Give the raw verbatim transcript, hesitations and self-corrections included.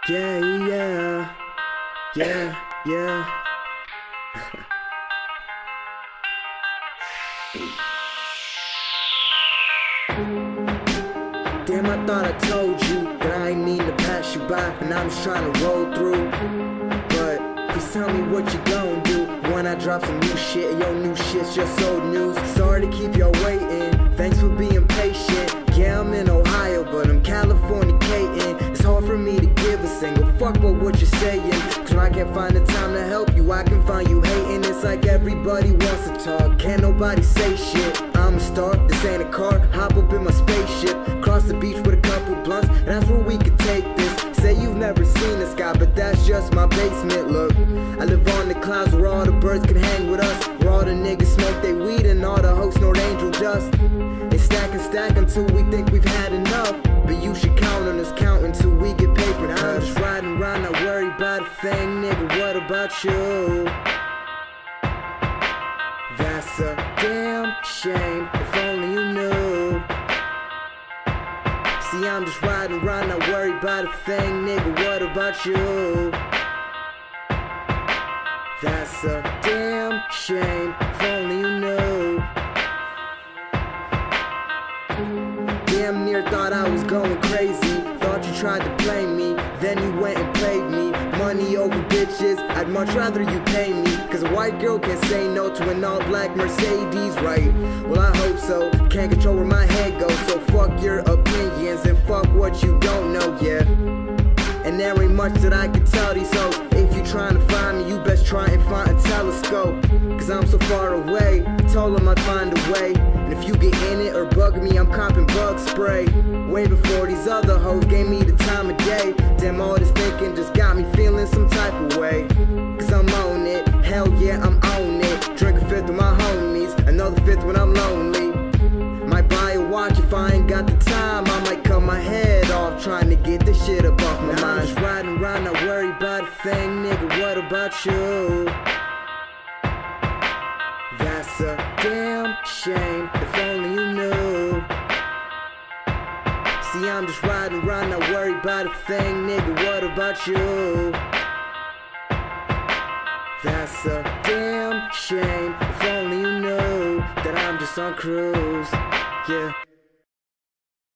Yeah, yeah, yeah, yeah. Damn, I thought I told you that I ain't mean to pass you by, and I'm just trying to roll through. But please tell me what you gon' do when I drop some new shit. Your new shit's just old news. Sorry to keep y'all waiting. Thanks for being patient. Yeah, I'm in Ohio, but I'm Californicating. It's hard for me to give a single fuck about what you're saying, cause when I can't find the time to help you, I can find you hating. It's like everybody wants to talk, can't nobody say shit. I'm a star, this ain't a car, hop up in my spaceship, cross the beach with a couple blunts, and that's where we could take this. Say you've never seen the sky, but that's just my basement. Look, I live on the clouds where all the birds can hang with us, where all the niggas smoke they weed and all the hoes snort angel dust. And stack and stack until we think we've had enough, but you should count on us, count until we get papered. I'm just riding around, not worry about a thing, nigga, what about you? That's a damn shame, if only you knew. See, I'm just riding around, not worry about a thing, nigga, what about you? That's a damn shame, if only you knew. Damn near thought I was going crazy, thought you tried to play me, then you went and played me. Money over bitches, I'd much rather you pay me, cause a white girl can't say no to an all black Mercedes, right? Well, I hope so, can't control where my head goes, so fuck your opinions and fuck what you don't know, yeah. And there ain't much that I can tell these hoes. If you trying to find me, you best try and find a telescope, cause I'm so far away, told them I'd find a way. And if you get in it or bug me, I'm copping bug spray. Way before these other hoes gave me the time of day. Damn, all this thinking just got me feeling some type of way, cause I'm on it, hell yeah, I'm on it. Drink a fifth with my homies, another fifth when I'm lonely. Might buy a watch if I ain't got the time, I might cut my head off trying to get this shit up off my mind. I'm just riding around, not worry about a thing, nigga, what about you? That's a damn shame, if only you knew. See, I'm just riding around, not worry about a thing, nigga, what about you? That's a damn shame, if only you knew that I'm just on cruise, yeah.